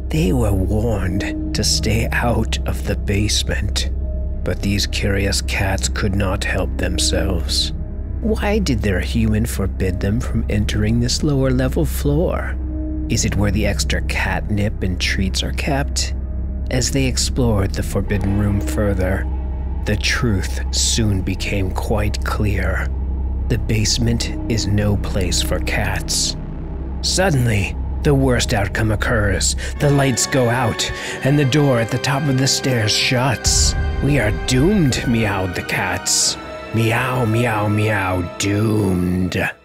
They were warned to stay out of the basement, but these curious cats could not help themselves. Why did their human forbid them from entering this lower level floor? Is it where the extra catnip and treats are kept? As they explored the forbidden room further, the truth soon became quite clear. The basement is no place for cats. Suddenly, the worst outcome occurs. The lights go out, and the door at the top of the stairs shuts. We are doomed, meowed the cats. Meow, meow, meow, doomed.